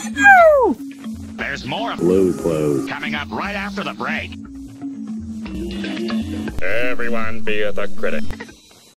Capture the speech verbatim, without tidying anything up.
There's more Blues Clues coming up right after the break. Everyone be the critic.